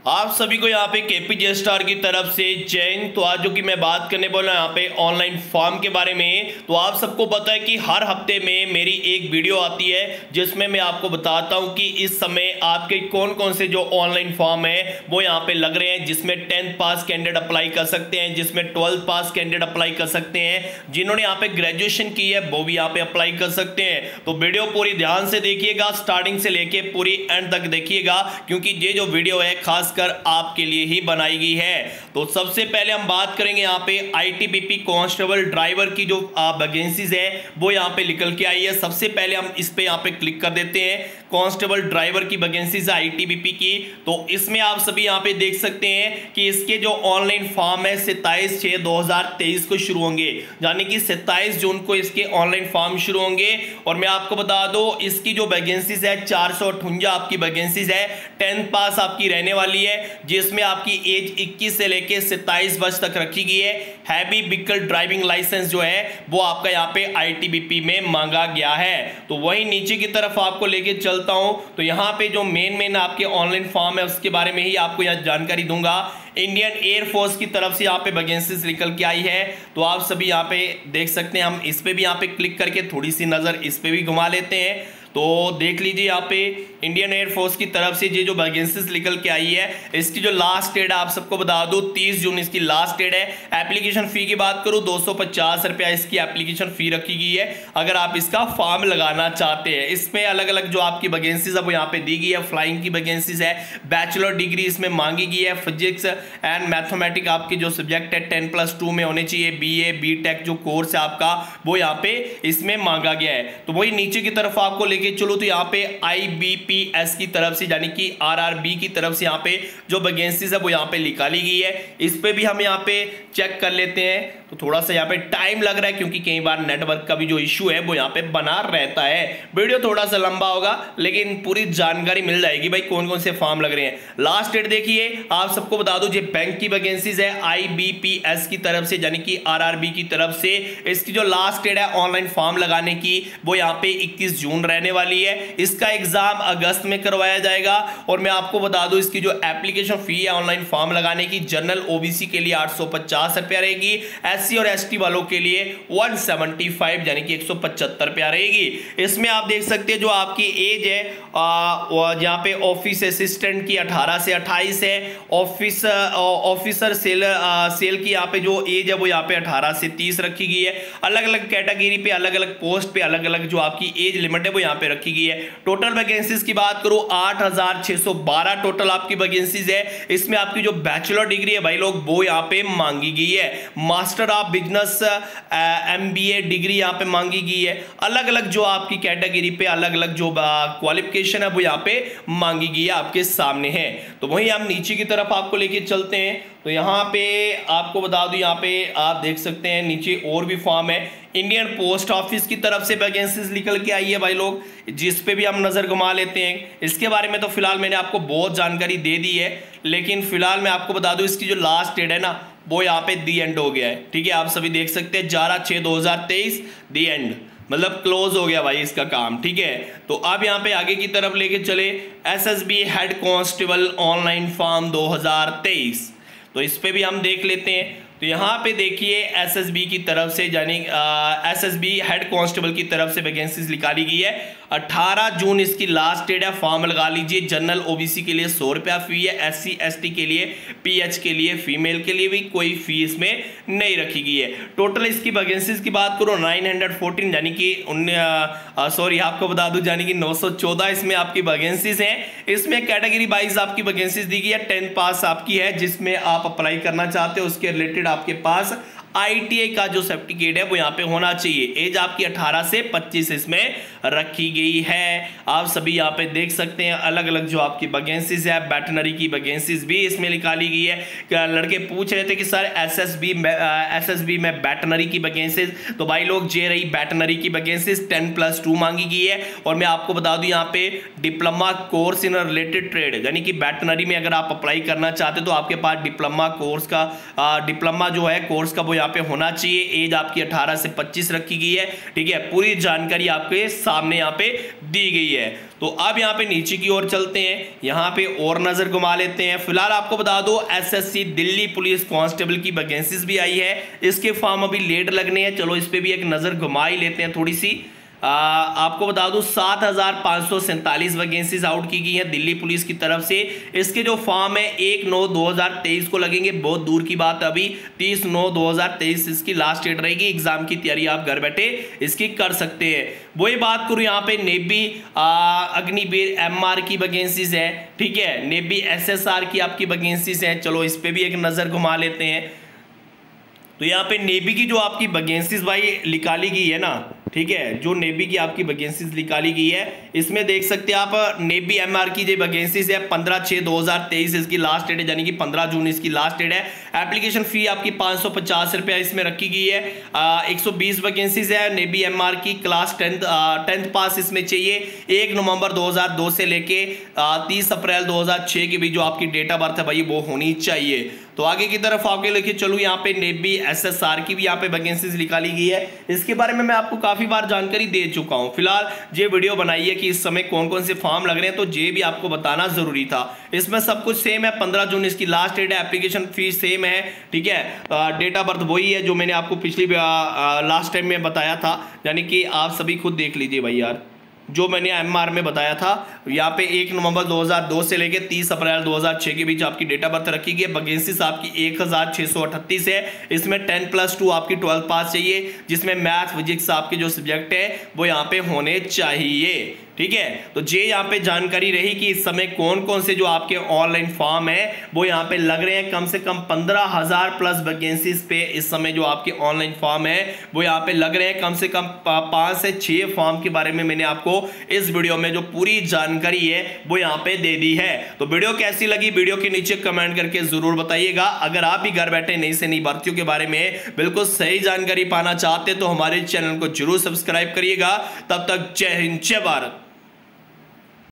आप सभी को यहाँ पे केपीजे स्टार की तरफ से जैन। तो आज जो कि मैं बात करने बोला यहाँ पे ऑनलाइन फॉर्म के बारे में। तो आप सबको पता है कि हर हफ्ते में मेरी एक वीडियो आती है जिसमें मैं आपको बताता हूँ कि इस समय आपके कौन कौन से जो ऑनलाइन फॉर्म है वो यहाँ पे लग रहे हैं, जिसमें 10th पास कैंडिडेट अप्लाई कर सकते हैं, जिसमें 12th पास कैंडिडेट अप्लाई कर सकते हैं, जिन्होंने यहाँ पे ग्रेजुएशन की है वो भी यहाँ पे अप्लाई कर सकते हैं। तो वीडियो पूरी ध्यान से देखिएगा, स्टार्टिंग से लेके पूरी एंड तक देखिएगा, क्योंकि ये जो वीडियो है खास कर आपके लिए ही बनाई गई है। तो सबसे पहले हम बात करेंगे यहाँ पे आईटीबीपी कांस्टेबल ड्राइवर की जो वैकेंसीज है वो यहाँ पे निकल के आई है। सबसे पहले हम इस पे यहाँ पे क्लिक कर देते हैं। कांस्टेबल ड्राइवर की वैकेंसीज है आईटीबीपी की। तो इसमें आप सभी यहाँ पे देख सकते हैं कि इसके जो ऑनलाइन फॉर्म है 27/6/2023 को शुरू होंगे, यानी कि 27 जून को इसके ऑनलाइन फॉर्म शुरू होंगे। और मैं आपको बता दूं इसकी जो वैकेंसीज है 458 आपकी वैकेंसीज है। 10th पास आपकी रहने वाली है, जिसमें आपकी एज 21 से लेके 27 वर्ष तक रखी गई है। हैवी व्हीकल ड्राइविंग लाइसेंस जो है वो आपका यहाँ पे आईटीबीपी में मांगा गया है। तो वही नीचे की तरफ आपको लेके चलता हूं। तो यहाँ पे जो मेन आपके ऑनलाइन फॉर्म है उसके बारे में ही आपको यहाँ जानकारी दूंगा। इंडियन एयरफोर्स की तरफ से यहाँ पे वैकेंसीज निकल के आई है। तो आप सभी यहाँ पे देख सकते हैं। हम इस पे भी यहाँ पे क्लिक करके थोड़ी सी नजर इस पे भी घुमा लेते हैं। तो देख लीजिए यहाँ पे इंडियन एयरफोर्स की तरफ से ये जो वैकेंसीज निकल के आई है, इसकी जो लास्ट डेट आप सबको बता दूं 30 जून इसकी लास्ट डेट है। एप्लीकेशन फी की बात करूं 250 रुपया इसकी एप्लीकेशन फी रखी गई है, अगर आप इसका फॉर्म लगाना चाहते हैं। इसमें अलग अलग जो आपकी वैकेंसीज है वो यहाँ पे दी गई है। फ्लाइंग की वैकेंसीज है, बैचलर डिग्री इसमें मांगी गई है, फिजिक्स एंड मैथमेटिक्स आपकी जो सब्जेक्ट है 10+2 में होने चाहिए। बीए बीटेक जो कोर्स है आपका वो यहाँ पे इसमें मांगा गया है। तो वही नीचे की तरफ आपको चलो, तो यहाँ पे आईबीपीएस की तरफ से यानी कि आरआरबी की तरफ से यहाँ पे जो वैकेंसीज है वो यहाँ पे निकाली गई है। इस पे भी हम यहाँ पे चेक कर लेते हैं। तो थोड़ा सा यहाँ पे टाइम लग रहा है क्योंकि कई बार नेटवर्क का भी जो इशू है वो यहाँ पे बना रहता है। वीडियो थोड़ा सा लंबा होगा लेकिन पूरी जानकारी मिल जाएगी भाई कौन कौन से फॉर्म लग रहे हैं। लास्ट डेट देखिए, आप सबको बता दो, ये बैंक की वैकेंसीज है आईबीपीएस की तरफ से यानी कि आरआरबी की तरफ से। इसकी जो लास्ट डेट है ऑनलाइन फॉर्म लगाने की वो यहाँ पे 21 जून रहने वाली है। इसका एग्जाम अगस्त में करवाया जाएगा। और मैं आपको बता दूं इसकी जो एप्लीकेशन फी है ऑनलाइन फॉर्म लगाने की, जनरल ओबीसी के लिए 850 रुपया रहेगी, एससी और एसटी वालों के लिए 175 यानी कि 175 रुपया रहेगी। इसमें आप देख सकते हैं जो आपकी एज है यहाँ पे ऑफिस असिस्टेंट की 18 से 28 है। ऑफिसर सेल की यहाँ पे जो एज है वो यहाँ पे 18 से 30 रखी गई है। अलग अलग कैटेगरी पे अलग अलग पोस्ट पे अलग अलग जो आपकी एज लिमिट है वो यहाँ पे रखी गई है। टोटल वैकेंसीज की बात करूं 8612 टोटल आपकी वैकेंसीज है। इसमें आपकी जो बैचलर डिग्री है भाई लोग वो यहाँ पे मांगी गई है। Master of business MBA degree यहाँ पे मांगी गई है। अलग अलग जो आपकी कैटेगरी पे अलग अलग जो क्वालिफिकेशन है वो यहाँ पे मांगी गई है, आपके सामने है। तो वहीं हम नीचे की तरफ आपको लेके चलते हैं। तो यहाँ पे आपको बता दूं, यहाँ पे आप देख सकते हैं नीचे और भी फॉर्म है। इंडियन पोस्ट ऑफिस की तरफ से वैकेंसीज निकल के आई है भाई लोग, जिस पे भी हम नजर घुमा लेते हैं। इसके बारे में तो फिलहाल मैंने आपको बहुत जानकारी दे दी है, लेकिन फिलहाल मैं आपको बता दूं इसकी जो लास्ट डेट है ना वो यहाँ पे दी एंड हो गया है। ठीक है, आप सभी देख सकते हैं 11/6/2023 दी एंड, मतलब क्लोज हो गया भाई इसका काम। ठीक है, तो अब यहाँ पे आगे की तरफ लेके चले। SSB head constable online form 2023, तो इस पे भी हम देख लेते हैं। तो यहाँ पे देखिए एसएसबी की तरफ से यानी एसएसबी हेड कांस्टेबल की तरफ से वैकेंसीज निकाली गई है। 18 जून इसकी लास्ट डेट है, फॉर्म लगा लीजिए। जनरल ओबीसी के लिए 100 रुपया फी है, एससी एसटी के लिए, पीएच के लिए, फीमेल के लिए भी कोई फी इसमें नहीं रखी गई है। टोटल इसकी वैकेंसीज की बात करो 914 यानी कि सॉरी आपको बता दूं यानी कि 914 इसमें आपकी वैकेंसीज हैं। इसमें कैटेगरी वाइज आपकी वैकेंसीज दी गई है। 10th पास आपकी है जिसमें आप अप्लाई करना चाहते हो, उसके रिलेटेड आपके पास आईटीआई का जो सर्टिफिकेट है वो यहाँ पे होना चाहिए। एज आपकी 18 से 25 इसमें रखी गई है। आप सभी यहाँ पे देख सकते हैं अलग अलग जो आपकी वैकेंसीज है। वेटनरी की वैकेंसीज भी इसमें निकाली गई है। क्या लड़के पूछ रहे थे कि सर एसएसबी में वेटनरी की वैकेंसीज, तो भाई लोग जे रही वेटनरी की वैकेंसीज 10+2 मांगी गई है। और मैं आपको बता दूं यहाँ पे diploma course in related trade यानी कि वेटनरी में अगर आप अप्लाई करना चाहते तो आपके पास डिप्लोमा कोर्स का डिप्लोमा जो है कोर्स का वो यहाँ पे होना चाहिए, एज आपकी 18 से 25 रखी गई है, ठीक है। पूरी जानकारी आपके सामने यहाँ पे दी गई है। तो अब यहाँ पे नीचे की ओर चलते हैं, यहाँ पे और नजर घुमा लेते हैं। फिलहाल आपको बता दो एसएससी दिल्ली पुलिस कांस्टेबल की वैकेंसीज भी आई है, इसके फॉर्म अभी लेट लगने हैं। चलो इस पे भी एक नजर घुमा ही लेते हैं थोड़ी सी। आपको बता दूं 7,547 वैकेंसीज आउट की गई हैं दिल्ली पुलिस की तरफ से। इसके जो फॉर्म है 1/9/2023 को लगेंगे, बहुत दूर की बात है, अभी 30/9/2023 इसकी लास्ट डेट रहेगी। एग्जाम की तैयारी आप घर बैठे इसकी कर सकते हैं। वही बात करूं यहाँ पे नेवी अग्निवीर एमआर की वैकेंसीज है, ठीक है। नेवी एसएसआर की आपकी वैकेंसीज है, चलो इस पे भी एक नजर घुमा लेते हैं। तो यहाँ पे नेवी की जो आपकी वैकेंसीज भाई निकाली गई है ना, ठीक है, जो नेवी की आपकी वैकेंसीज निकाली गई है, इसमें देख सकते हैं आप नेवी एमआर की जो वैकेंसीज है 15/6/2023 इसकी लास्ट डेट है, यानी कि 15 जून इसकी लास्ट डेट है। एप्लीकेशन फी आपकी 550 रुपया इसमें रखी गई है। 120 वैकेंसीज है नेवी एमआर की, क्लास 10th पास इसमें चाहिए। 1 नवंबर 2002 से लेके 30 अप्रैल 2006 के बीच जो आपकी डेट ऑफ बर्थ है भाई वो होनी चाहिए। तो आगे की तरफ आगे लेके चलूँ, यहाँ पे नेवी एसएसआर की भी यहाँ पे वैकेंसीज निकाली गई है। इसके बारे में मैं आपको काफी बार जानकारी दे चुका हूं। फिलहाल ये वीडियो बनाई है कि इस समय कौन कौन से फॉर्म लग रहे हैं, तो ये भी आपको बताना जरूरी था। इसमें सब कुछ सेम है, 15 जून इसकी लास्ट डेट है, एप्लीकेशन फीस सेम है, ठीक है। डेट ऑफ बर्थ वही है जो मैंने आपको पिछली लास्ट टाइम में बताया था, यानी कि आप सभी खुद देख लीजिए भाई यार, जो मैंने एमआर में बताया था। यहाँ पे 1 नवंबर 2002 से लेके 30 अप्रैल 2006 के बीच आपकी डेट ऑफ बर्थ रखी गई है। वैकेंसीज आपकी 1638 है। इसमें 10+2 आपकी 12 पास चाहिए, जिसमें मैथ फिजिक्स आपके जो सब्जेक्ट है वो यहाँ पे होने चाहिए, ठीक है। तो ये यहाँ पे जानकारी रही कि इस समय कौन कौन से जो आपके ऑनलाइन फॉर्म है वो यहाँ पे लग रहे हैं। कम से कम 15,000 प्लस वैकेंसीज पे इस समय जो आपके ऑनलाइन फॉर्म है वो यहाँ पे लग रहे हैं। कम से कम 5 से 6 फॉर्म के बारे में मैंने आपको इस वीडियो में जो पूरी जानकारी है वो यहाँ पे दे दी है। तो वीडियो कैसी लगी वीडियो के नीचे कमेंट करके जरूर बताइएगा। अगर आप भी घर बैठे नई से नई भर्तियों के बारे में बिल्कुल सही जानकारी पाना चाहते तो हमारे चैनल को जरूर सब्सक्राइब करिएगा। तब तक जय हिंद जय भारत।